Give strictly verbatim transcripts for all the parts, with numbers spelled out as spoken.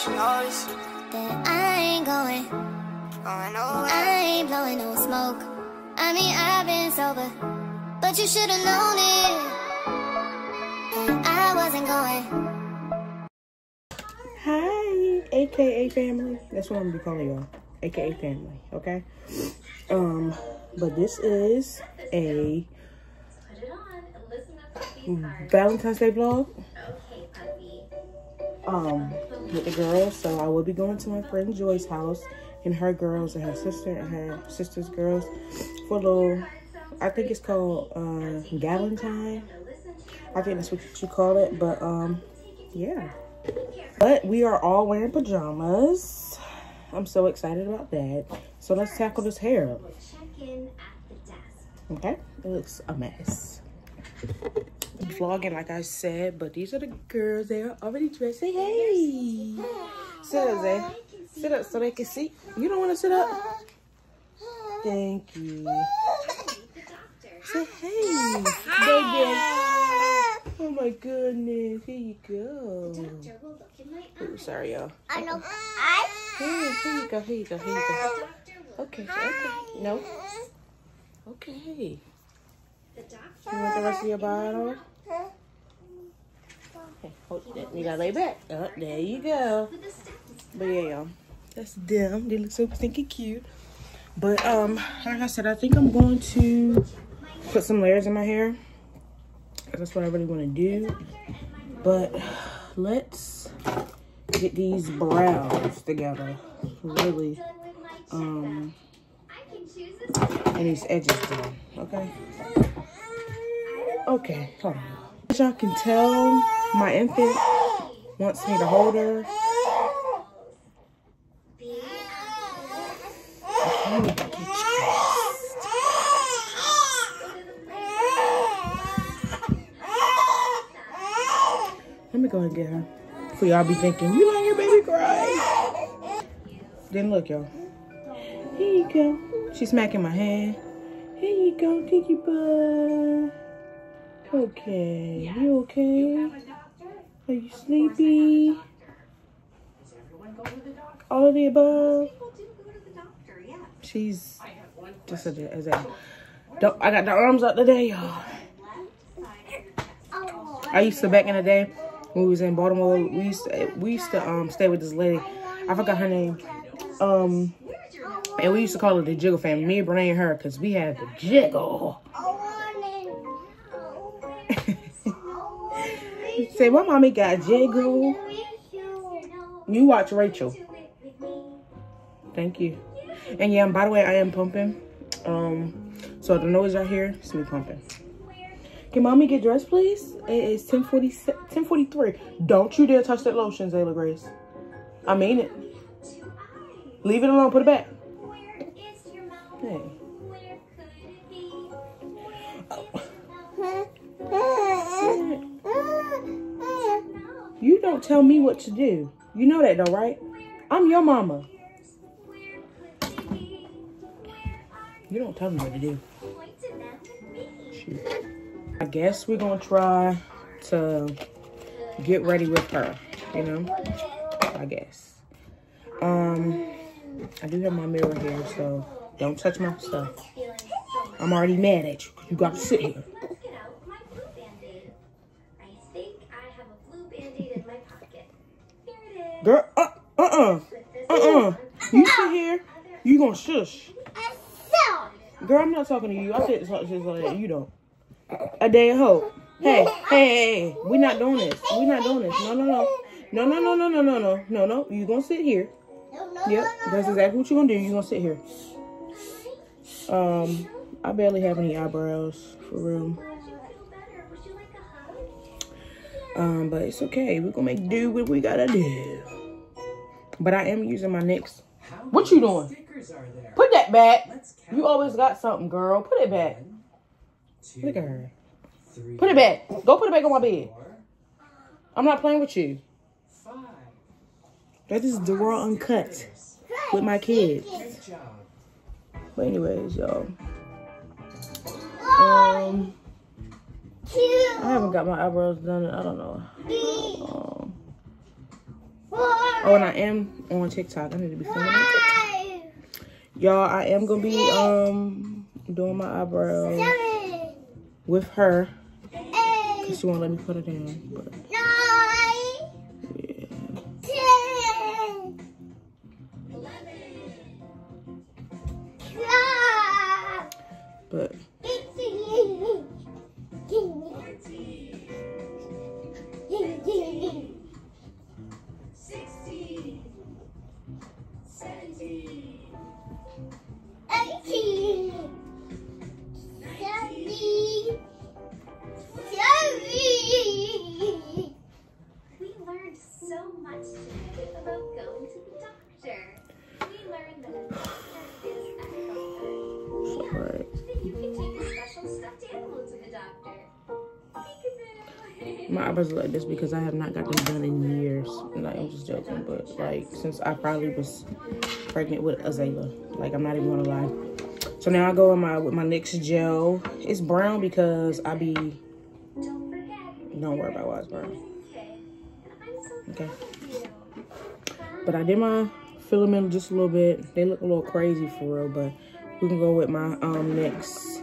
she knows that I ain't going, going nowhere. I ain't blowing no smoke. I mean, I've been sober, but you should've known it, that I wasn't going. Hi, A K A family. That's what I'm gonna be calling y'all. A K A family, okay? Um, but this is a Valentine's Day vlog. Um, with the girls. So I will be going to my friend Joy's house and her girls and her sister and her sister's girls for a little, I think it's called uh Galentine. I think that's what you call it, but um yeah. But we are all wearing pajamas. I'm so excited about that. So let's tackle this hair up. Okay, it looks a mess. I'm vlogging like I said, but these are the girls. They are already dressed. Say hey. Sit up, Zay. Sit up so they can see. You don't want to sit up? Thank you. Say hey. Baby. Oh my goodness. Here you go. Oh, sorry, y'all. I know. Here, here you go. Here you go. Here you go. Okay. Okay. No. Okay. You want the rest of your bottle? Okay, hold it. You gotta lay back. Oh, there you go. But yeah, y'all. That's them. They look so stinky cute. But um, like I said, I think I'm going to put some layers in my hair. That's what I really want to do. But let's get these brows together. Really. Um, and these edges done. Okay. Okay, hold on. As y'all can tell, my infant wants me to hold her. Let me go and get her. For y'all be thinking, you let your baby cry. Then look, y'all. Here you go. She's smacking my hand. Here you go, Tiki Bud. Okay, you okay? Are you sleepy? All of the above? She's just as a, as a don't, I got the arms up today, y'all. I used to, back in the day, when we was in Baltimore, we used to, we used to um stay with this lady. I forgot her name. Um, and we used to call her the Jiggle family. Me, Brene, and her, because we had the jiggle. Say, my mommy got jiggle. You watch Rachel. Thank you. And yeah, by the way, I am pumping. Um, so the noise y'all hear, it's me pumping. Can mommy get dressed, please? It is ten forty-three. Don't you dare touch that lotion, Zayla Grace. I mean it. Leave it alone. Put it back. Hey. You don't tell me what to do. You know that though, right? I'm your mama. You don't tell me what to do. Shoot. I guess we're gonna try to get ready with her, you know? I guess. Um, I do have my mirror here, so don't touch my stuff. I'm already mad at you. You got to sit here. Girl, uh, uh-uh, uh-uh. You sit here, you gonna shush. Girl, I'm not talking to you. I said to talk to you like that. You don't. A day of hope. Hey, hey, hey, hey. We're not doing this. We're not doing this. No, no, no. No, no, no, no, no, no, no. No, no. You're gonna sit here. Yep, that's exactly what you're gonna do. You're gonna sit here. Um, I barely have any eyebrows, for real. Um, but it's okay. We're gonna make do what we gotta do. But I am using my NYX. What you doing? Put that back. You always got something, girl. Put it back. Look at her. Put it back. Go put it back on my bed. I'm not playing with you. That is the raw uncut with my kids. But anyways, y'all. Um, I haven't got my eyebrows done. I don't know. Um, Oh, and I am on TikTok. I need to be filming on TikTok. Y'all, I am gonna be um doing my eyebrows with her because she won't let me put it in. But yeah. But my eyebrows are like this because I have not got them done in years. Like, I'm just joking, but like since I probably was pregnant with Azalea. Like, I'm not even gonna lie. So now I go in my with my NYX gel. It's brown because I be. Don't worry about why it's brown. Okay. But I did my filament just a little bit. They look a little crazy for real, but we can go with my um NYX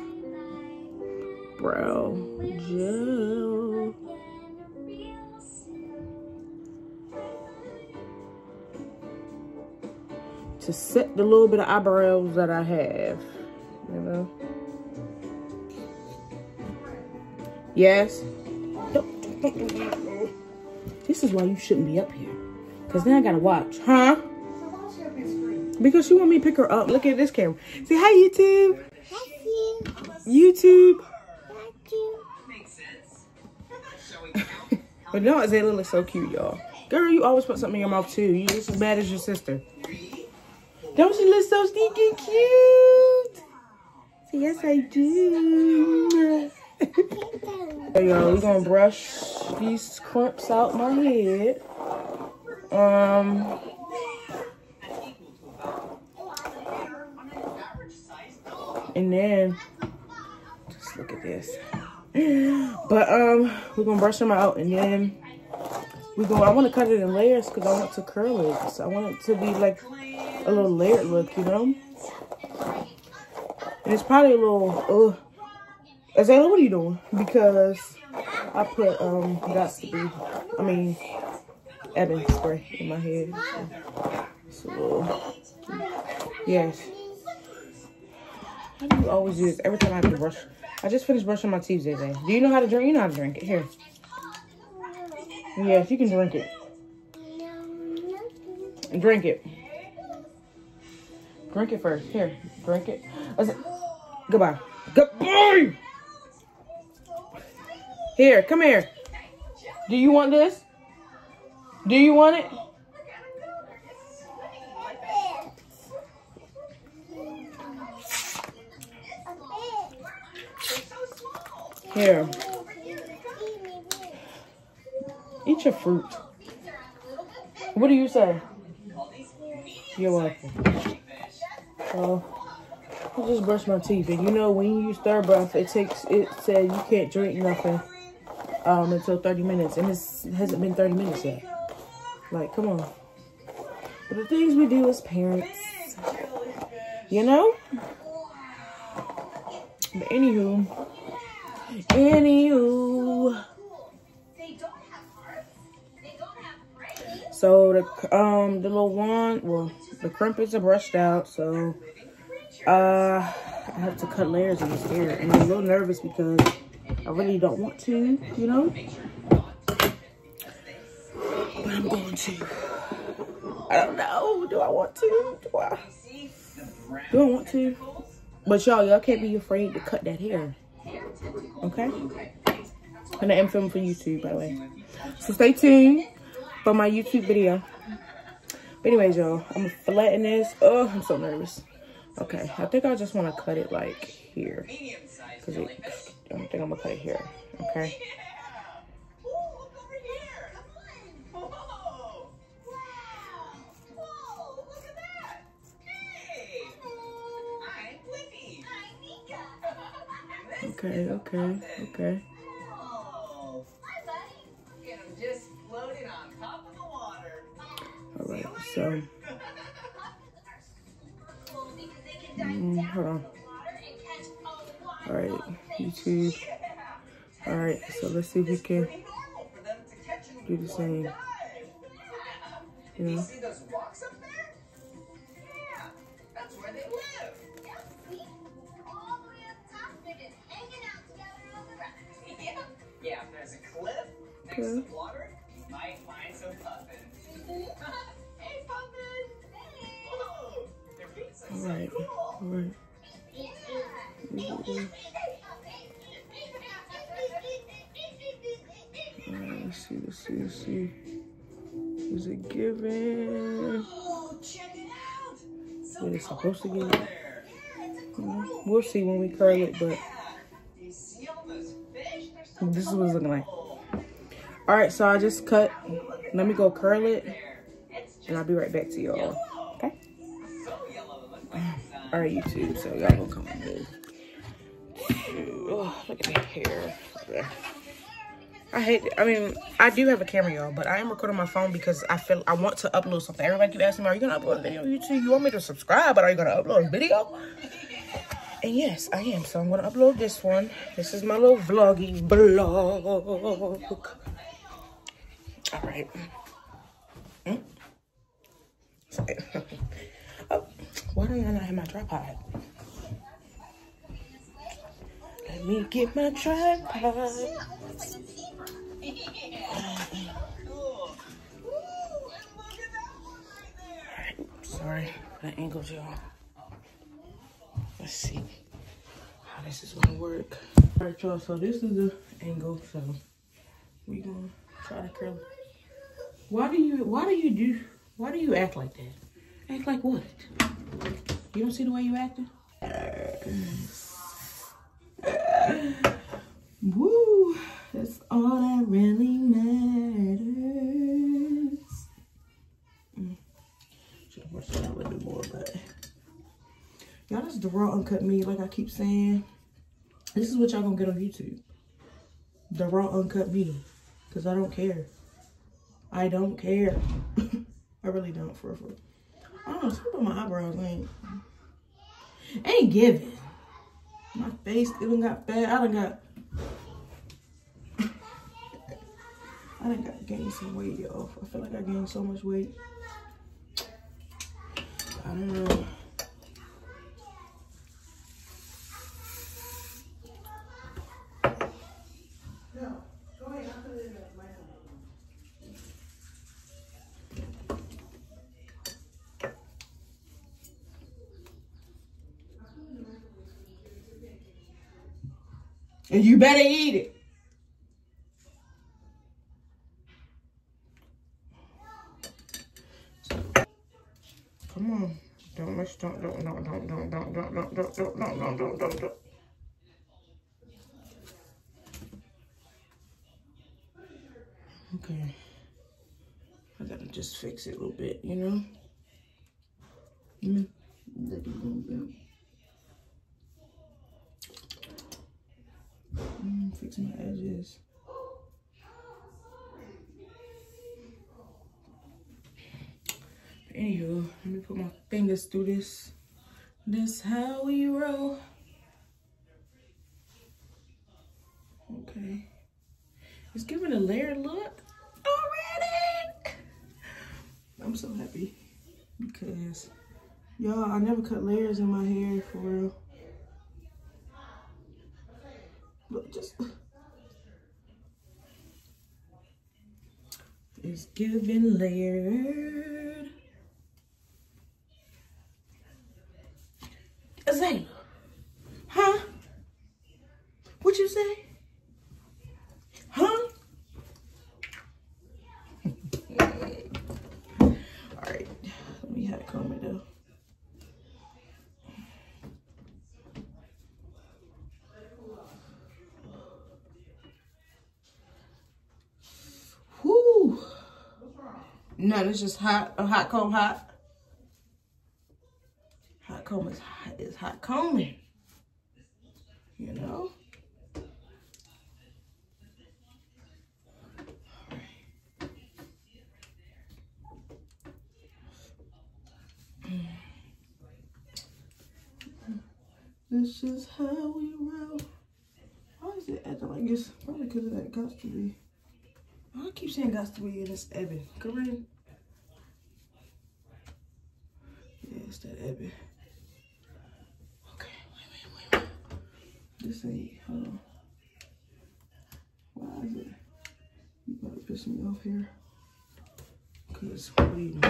brow gel. To set the little bit of eyebrows that I have, you know. Yes. This is why you shouldn't be up here, cause then I gotta watch, huh? Because she want me to pick her up. Look at this camera. Say hi, YouTube. Hi, YouTube. But no, Azalea looks so cute, y'all. Girl, you always put something in your mouth too. You just as bad as your sister. Don't she look so stinking cute? So yes, I do. Hey, y'all, we're gonna brush these crumps out my head. Um, and then just look at this. But um, we're gonna brush them out, and then we go. I want to cut it in layers because I want to curl it. So I want it to be like a little layered look, you know. And it's probably a little. Uh, Azalea, what are you doing? Because I put um, got to be. I mean, Ebin spray in my head. So, little, yes. How do you always do this? Every time I have to brush. I just finished brushing my teeth today. Do you know how to drink? You know how to drink it. Here. Yes, you can drink it. Drink it. Drink it first. Here, drink it. Goodbye. Goodbye. Here, come here. Do you want this? Do you want it? Here. Eat your fruit. What do you say? You're welcome. So, I just brushed my teeth. And you know, when you use Third Breath, it takes, it said you can't drink nothing um, until thirty minutes. And this hasn't been thirty minutes yet. Like, come on. But the things we do as parents, you know? But anywho, anywho. So the um the little wand, well, the crumpets are brushed out, so uh I have to cut layers in this hair, and I'm a little nervous because I really don't want to, you know. But I'm going to. I don't know. Do I want to? Do I? Do I want to? But y'all, y'all can't be afraid to cut that hair. Okay? And I am filming for YouTube, by the way. So stay tuned for my YouTube video. But anyways, y'all, I'm flattening this. Oh, I'm so nervous. Okay, I think I just want to cut it like here. Cause it, I think I'm gonna cut it here. Okay. Okay, okay, okay. All right. So, mm, hold on. All right, YouTube. All right, so let's see if we can do the same. You know? See those rocks up there? Yeah, that's where they live. All the way up top, they're just hanging out together on the rocks. Yeah, yeah, if there's a cliff next Okay. to water, you might find some puffins. Hey, puffins! Hey! Whoa! Their feet look All so right, cool. all right. All right, let's see, let's see, let's see. Is it giving? Oh, check it out! So What it's supposed to give? there. You know, we'll see when we curl it, but Do you see all those fish? They're so this is what it's looking like. cool. All right, so I just cut. Let me go curl it, and I'll be right back to y'all. Okay? So yellow, it looks like the sun. All right, YouTube. So y'all gonna come with me. Oh, look at the hair. I hate it. I mean, I do have a camera, y'all, but I am recording my phone because I feel I want to upload something. Everybody keep asking me, are you gonna upload a video on YouTube? You want me to subscribe, but are you gonna upload a video? And yes, I am. So I'm gonna upload this one. This is my little vloggy vlog. All right. Hmm? Oh, why do I not have my tripod? Let me get my tripod. Alright, sorry for the angles, y'all. Let's see how this is gonna work. Alright, y'all, so this is the angle, so we gonna try to curl it. Why do you why do you do why do you act like that? Act like what? You don't see the way you acting? Woo! That's all that really matters. Mm. Should have watched that a little bit more, but y'all, this is the raw uncut me. Like I keep saying, this is what y'all gonna get on YouTube. The raw uncut me, cause I don't care. I don't care. I really don't. For for. I don't know. Something about my eyebrows ain't ain't giving. My face even got bad. I done got. I done got gained some weight, y'all. I feel like I gained so much weight. I don't know. No, go ahead. I'll put it in my hand. And you better eat it. Come on. Don't let's don't don't don't don't don't don't don't don't don't don't don't don't don't don't. Okay. I gotta just fix it a little bit, you know? Mm. Mm, fix my edges. But anywho, let me put my fingers through this. This how we roll. Okay. It's giving a layered look already. I'm so happy because y'all, I never cut layers in my hair for real. But just it's giving layered. Azalea, huh? What you say? Huh? All right, let me have to comb it though. Whoo! None. It's just hot. A hot comb, hot. Hot comb is hot. Is hot combing. You know. This is how we roll. Why is it acting like this? Probably because of that got to be. I keep saying got to be and it's Ebbing. Corinne? Yeah, it's that Ebbing. Okay, wait, wait, wait. This ain't, hold on. Why is it? You about to piss me off here. Cause bleeding.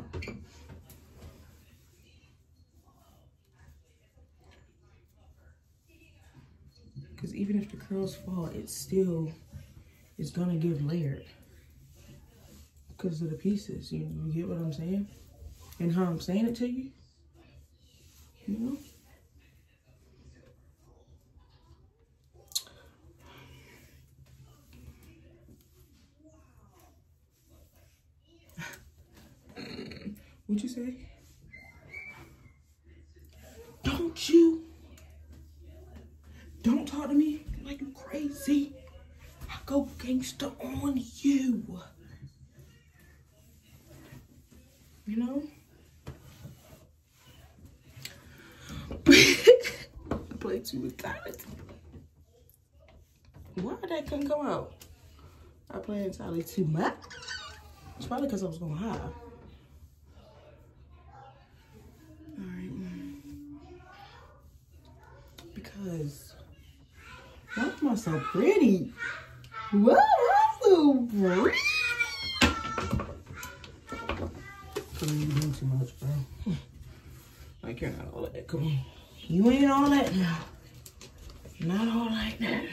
Cause even if the curls fall, it's still, it's gonna give layered. Because of the pieces, you, you get what I'm saying? And how I'm saying it to you? You know? What'd you say? Don't you? Don't talk to me like you crazy. I go gangster on you. You know? I play too tired. Why that couldn't come out? I play entirely too much. It's probably because I was going high. Alright. Because why am I so pretty? Why am I so pretty? Come you doing too much, bro. Like you're not all that. Come on. You ain't all that now. Not all like that.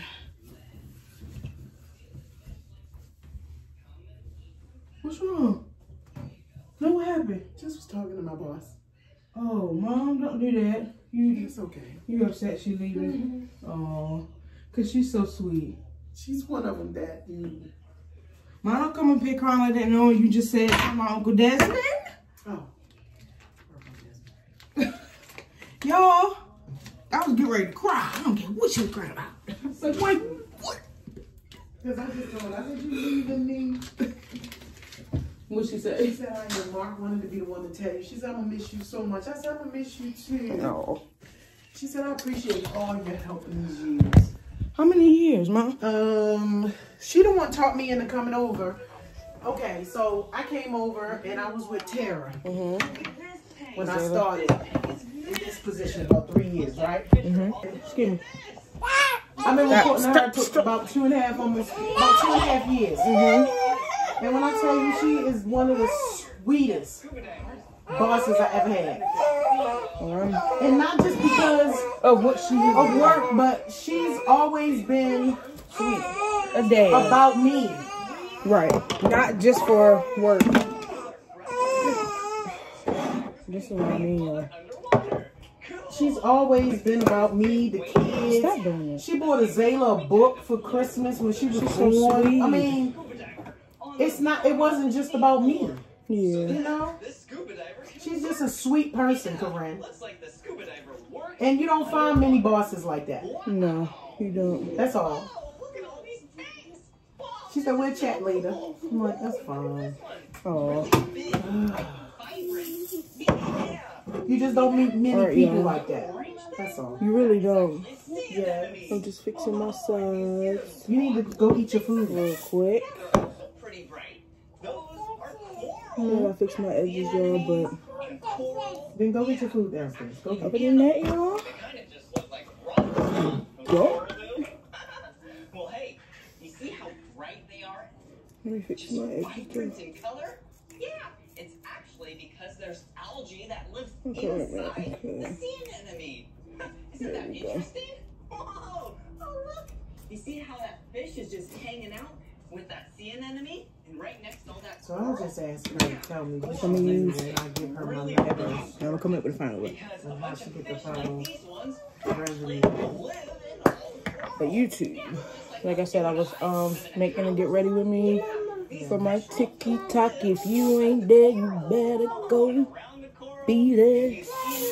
What's wrong? No, what happened? Just was talking to my boss. Oh, Mom, don't do that. You, It's okay. you upset she leaving? Mm-hmm. Oh, cause she's so sweet. She's one of them that you. Mom, don't come and pick her on like that. No, you just said my Uncle Desmond. Oh. Y'all, I was getting ready to cry. I don't care what you was crying about. Like, wait, what? Because I just told her, I said, you leaving me? What she said? She said, I know Mark wanted to be the one to tell you. She said, I'm going to miss you so much. I said, I'm going to miss you too. No. She said, I appreciate all your help in these years. How many years, Mom? Um, she the one taught me into coming over. Okay, so I came over and I was with Tara Mm-hmm. when I started in this position about three years, right? Mm-hmm. Excuse me. I've been Stop, reporting stop, her for stop. about two and a half, almost about two and a half years. Mm-hmm. And when I tell you, she is one of the sweetest bosses I ever had. Um, And not just because of what she is. of work, but she's always been sweet A day. about me. Right. Not just for work. This is what I mean, y'all. She's always been about me, the kids. Stop doing it. She bought a Zayla book for Christmas when she was She's so born. sweet. I mean, it's not. It wasn't just about me. Yeah. You know, she's just a sweet person, Corinne. And you don't find many bosses like that. No, you don't. That's all. She said, we'll chat later. I'm like, that's fine. Oh. You just don't meet many All right, people yeah. like that. That's all. You really don't. Yeah. I'm just fixing my sides You need to go eat your food. real quick. Pretty bright. Those are I coral. gotta fix my edges, y'all, but Then go get your food downstairs. Go get other it. than that, y'all, Kind of just look like rocks. go. Well, hey, you see how bright they are? Let me fix Just my edges, vibrant too. in color? Yeah, it's actually because there's algae that lives Okay, inside okay. the sea anemone. Isn't There that we go. interesting? Whoa! Oh, look! You see how that fish is just hanging out with that sea anemone? And right next to all that So I'll just ask her to tell me what she's Some of doing these- and I give her my Really numbers. bright. I'm gonna come up with a final look. Because a And how bunch she of get the fish final like these ones resume. live in all For YouTube. Like I said, I was um making her get ready with me for my TikTok. If you ain't there, you better go around the coral. be there.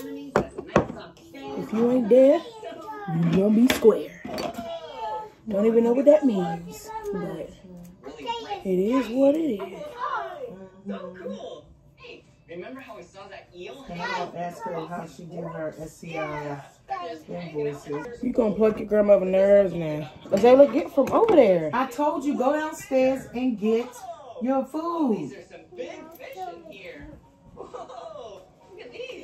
If you ain't there, you gonna be square. Don't even know what that means, but it is what it is. So cool. Hey, Remember how we saw that eel? And I'll ask her how she did her S C I invoices. You gonna pluck your grandmother nerves now. Azayla, get from over there. I told you, go downstairs and get your food. These are some big fish in here. Whoa, look at these.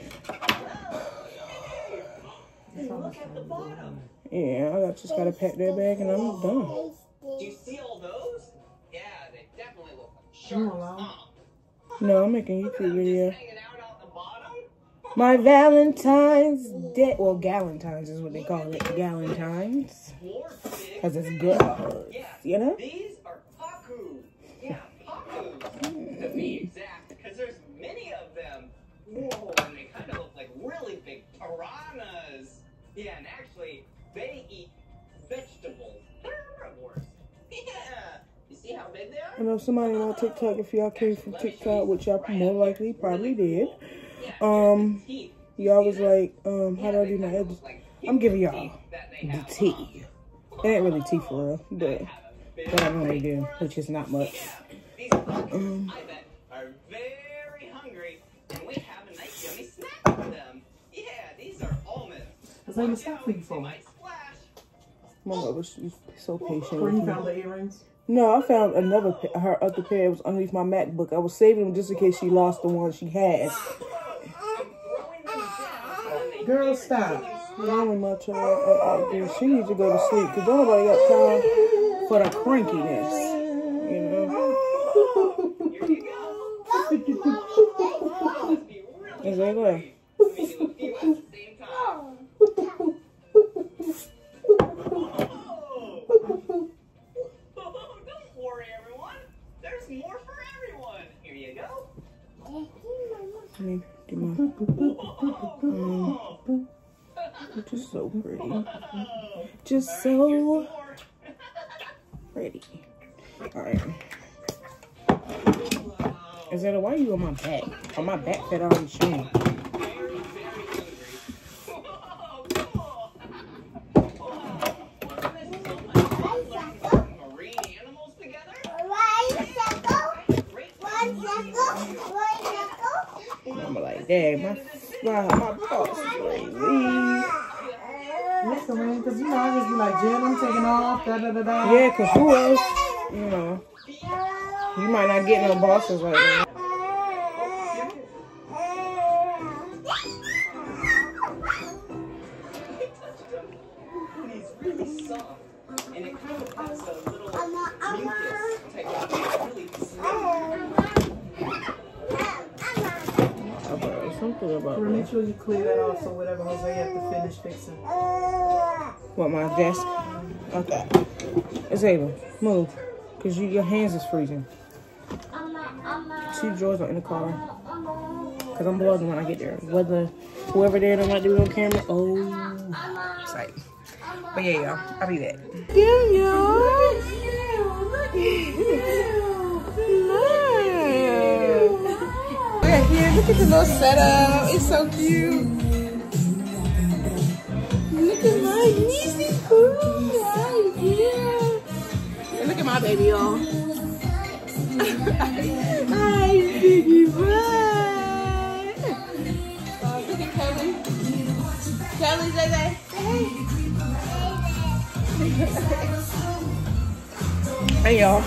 Hey, look at the bottom. Yeah, I just gotta pack that bag and I'm done. Do you see all those? Yeah, they definitely look like sharks, huh? No, I'm making a YouTube video. Hanging out out the bottom? My Valentine's Day. Well, Galentine's is what they call it. Galentine's. More big Because it's good. Yeah, You know? these are pacu. Yeah, pacu. To be exact, because there's many of them. Whoa, and they kind of look like really big piranhas. Yeah, and actually, they eat vegetables. They're herbivores. Yeah. You see how big they are? I know somebody on TikTok, if y'all came from TikTok, which y'all more likely probably did. Um, y'all was like, um, how do I do my edges? I'm giving y'all the tea. It ain't really tea for real, but what I normally do, which is not much. These um, I bet, are very hungry, and we have a nice yummy snack for them. Yeah, these are almonds. What's that stop for you for? Mama was so patient. Where you with me. found the earrings? No, I found another pa- her other pair. It was underneath my MacBook. I was saving them just in case she lost the one she had. Girl, stop. Only my child. Uh, uh, she needs to go to sleep because nobody got time for the crankiness. You know. Is that right? More for everyone. Here you go. I mean, do my, um, just so pretty. Just so pretty. Alright. Is that a, why are you on my back? On my back that already showing. I'm like, dang, my, my, my boss is crazy. Listen, man, because you know, I just be like, Jen, I'm taking off, da da da da. Yeah, because who else, you know, you might not get no bosses like that. He's really soft, and it kind of has a little mucus type of really Something about Make sure you clear that off so whatever Jose has to finish fixing. what, my desk? Okay. Azayla, move. Because you, your hands is freezing. See, the drawers are in the car. Because I'm vlogging when I get there. Whether whoever there don't like to be on camera, oh, it's like. But yeah, y'all, I'll be back. Yeah, y'all. Here, look at the little setup. It's so cute. Look at my niecey cool. Yeah. And look at my baby, y'all. Hi, biggie boy. Uh, look at Kelly. Kelly, say that. Hey, y'all.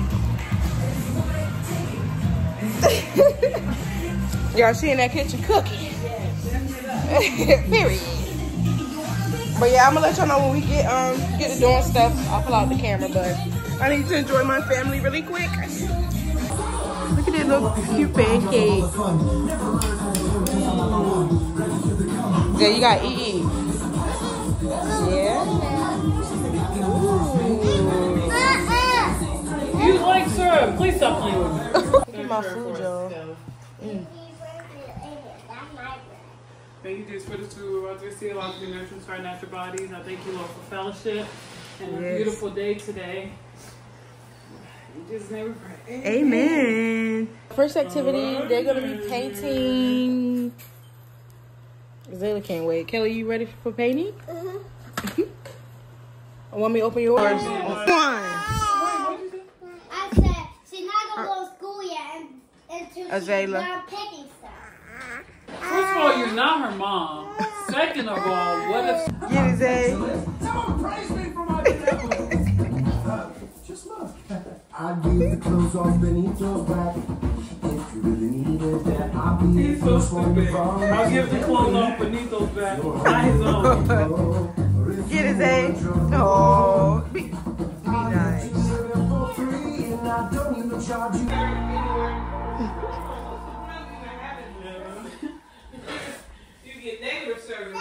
Y'all, she in that kitchen cooking. Period. But yeah, I'm gonna let y'all know when we get um get to doing stuff. I'll pull out the camera, but I need to enjoy my family really quick. Look at that little cute pancake. Yeah, you got E E. Yeah. Ooh. You like syrup? Please stop playing with me. Look at my food, y'all. Mm. Thank you, Jesus, for this food. We're about to receive a lot of nutrition for our natural bodies. I thank you, Lord, for fellowship and a Yes. beautiful day today. In Jesus' name we pray. Amen. First activity, they're gonna be painting. Azayla can't wait. Kelly, you ready for painting? Mm-hmm. Want me to open yours? One. I said she's not gonna go to school yet and, until Azalea. First of all, you're not her mom. Second of all, what if... Get it, Zay. Someone praise me for my benevolence. Just look. I give the clothes off beneath your back. If you really needed that, I'll be He's so stupid. I'll give the clothes off beneath those back. Not his own. Get it, Zay. Oh, be, be nice. You get negative service.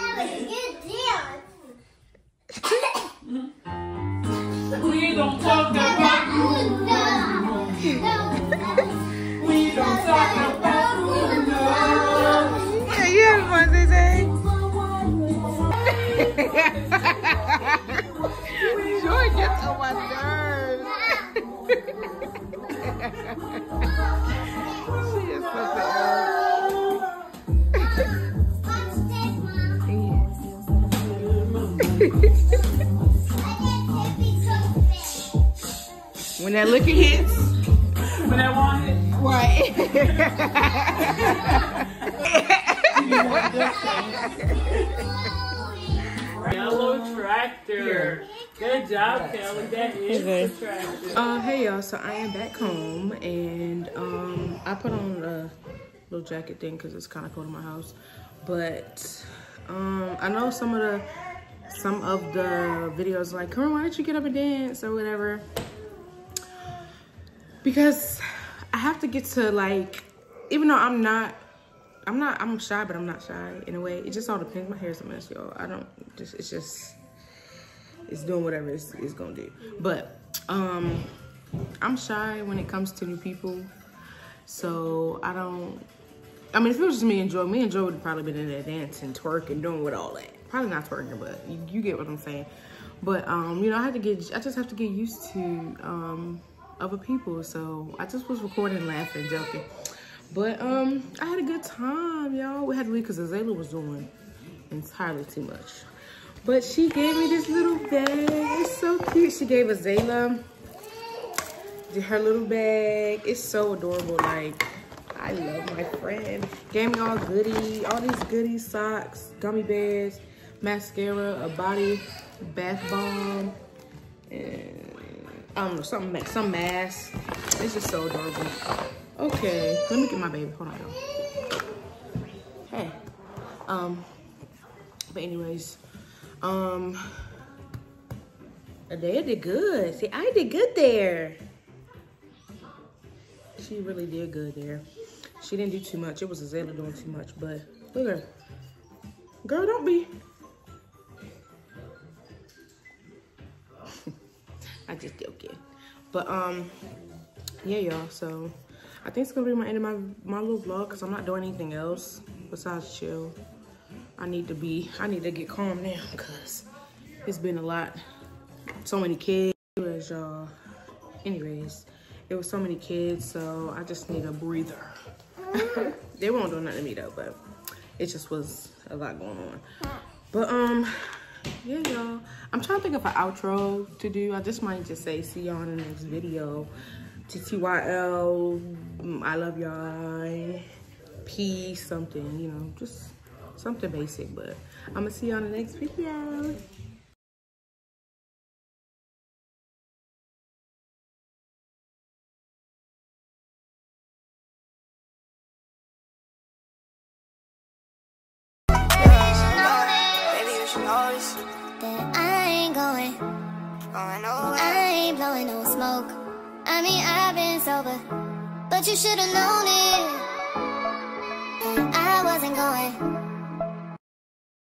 We don't talk about you. We don't talk about you. Yeah, you have fun, Zay. Joy gets on my nerves. She is something else. When that liquor hits, When that one hit. right? Yellow tractor. Good job, Kelly. That is Okay. the tractor. Uh, hey y'all. So I am back home, and um, I put on a little jacket thing because it's kind of cold in my house. But um, I know some of the some of the videos like, "Come on, why don't you get up and dance?" or whatever. Because I have to get to like, even though I'm not, I'm not, I'm shy, but I'm not shy in a way. It just all depends. My hair's a mess, y'all. I don't just, it's just, it's doing whatever it's, it's gonna do. But um, I'm shy when it comes to new people. So I don't, I mean, if it was just me and Joe, me and Joe would have probably been in there dancing, twerking, doing with all that. Probably not twerking, but you, you get what I'm saying. But um, you know, I have to get, I just have to get used to um, other people. So I just was recording, laughing, joking. But um, I had a good time, y'all. We had to leave because Azalea was doing entirely too much. But she gave me this little bag. It's so cute. She gave Azalea her little bag. It's so adorable. Like, I love my friend. Gave me all goodies, all these goodies, socks, gummy bears, mascara, a body bath bomb, and I don't know, something, some mask. It's just so adorable. Okay, let me get my baby. Hold on, y'all. Hey, um, but anyways, um, Adea did good. See, I did good there. She really did good there. She didn't do too much. It was Azalea doing too much, but look at her. Girl, don't be. I just joking. But, um, yeah, y'all, so I think it's gonna be my end of my, my little vlog because I'm not doing anything else besides chill. I need to be, I need to get calm now because it's been a lot. So many kids, y'all. Anyways, it was so many kids, so I just need a breather. They won't do nothing to me though, but it just was a lot going on. But um, yeah, y'all. I'm trying to think of an outro to do. I just might just say see y'all in the next video. T T Y L, I love y'all. Peace, something, you know, just something basic. But I'm gonna see y'all in the next video. That I ain't going, going nowhere. I ain't blowing no smoke. I mean, I've been sober, but you should've known it. I wasn't going.